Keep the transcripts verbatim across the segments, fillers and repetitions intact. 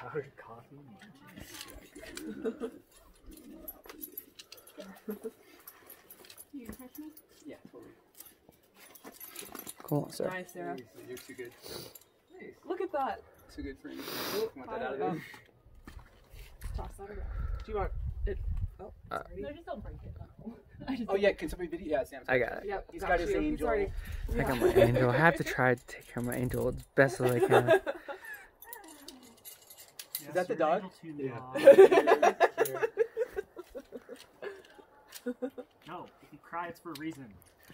Powdered coffee. You gonna touch me? Yeah, totally. Cool, sir. Nice, Sarah. You're too good. Nice. Look at that. Too good for anything. Oh, want that out of there? Toss that around. Do you want it? Oh, Uh, no, just don't break it. I just Oh yeah, can somebody video? Yeah, Sam's I got it. Yep, He's got his you. He's angel. already- I got Yeah. my angel. I have to try to take care of my angel as best as I can. Is that the dog? Yeah. No, if you cry, it's for a reason.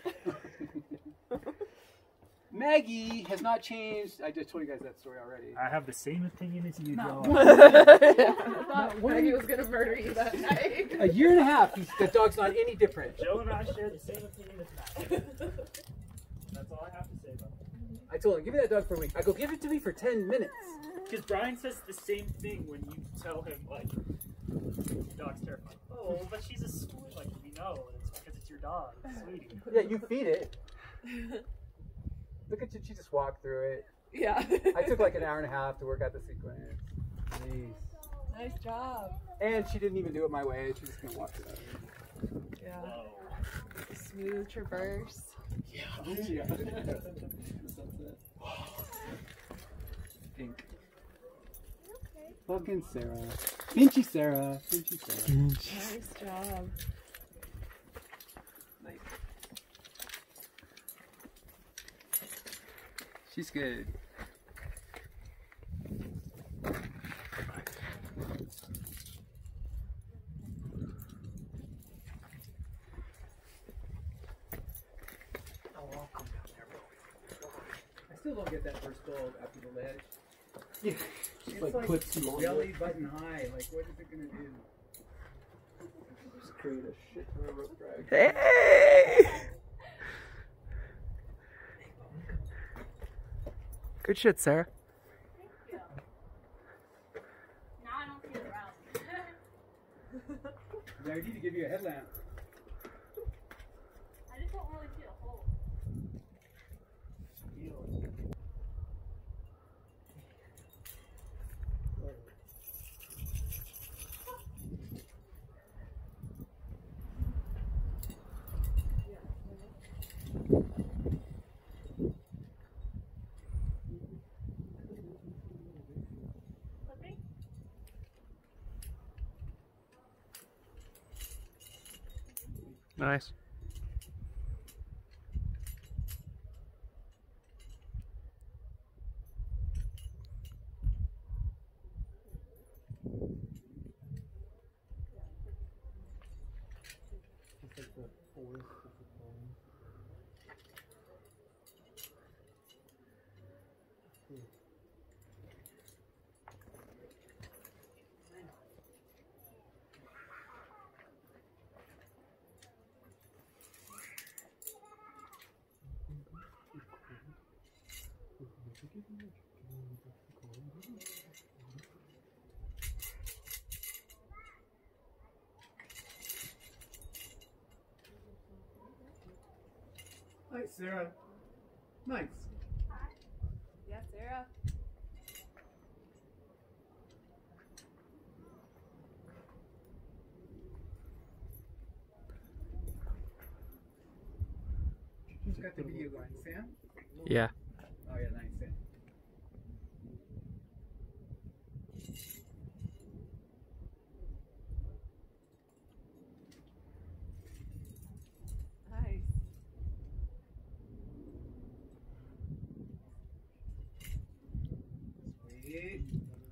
Maggie has not changed. I just told you guys that story already. I have the same opinion as you, No. Joe. I thought Maggie was gonna murder you that night. A year and a half, he's, the dog's not any different. Joe and I share the same opinion as Matt. That's all I have to say about it. I told him, give me that dog for a week. I go, give it to me for ten minutes. Because Brian says the same thing when you tell him, like, the dog's terrified. Oh, but she's a sweet. Like, we know. It's because it's your dog, sweetie. Yeah, you feed it. Look at you, she just walked through it. Yeah. I took like an hour and a half to work out the sequence. Jeez. Nice job. And she didn't even do it my way. She's just gonna walk it out. Yeah. Whoa. Smooth traverse. Yeah. Yeah. Pink. Fucking Sarah. Pinchy Sarah. Pinchy Sarah. Nice job. Nice. She's good. I still don't get that first goal after the ledge. Yeah. It's like, like puts you on belly button high. Like, what is it gonna do? Just create a shit ton of rope drag. Hey! Good shit, Sarah. Now I don't see it around. I need to give you a headlamp. I just don't really see a hole. Nice. Nice, Sarah. Nice. Yeah, Sarah. Who's got the video going? Sam? Yeah. Oh yeah, nice, Sam. Nice. Sweet.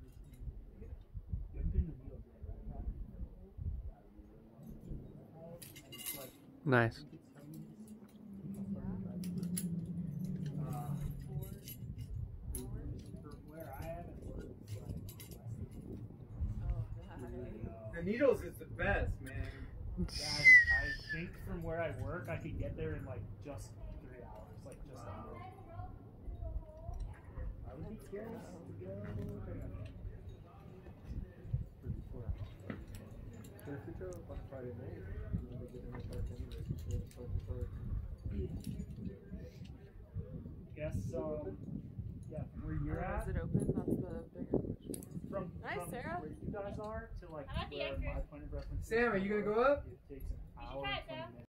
Nice. The needles is the best, man. Yeah, I, I think from where I work, I could get there in like just three hours, like just under. I would be curious to go. Guess um, yeah, where you're Oh, at. is it open? That's the bigger question. From Hi, from Sarah. where you guys are to like How about the where anchor? my point of reference is. Sam, are you gonna go up? It takes an hour and twenty minutes.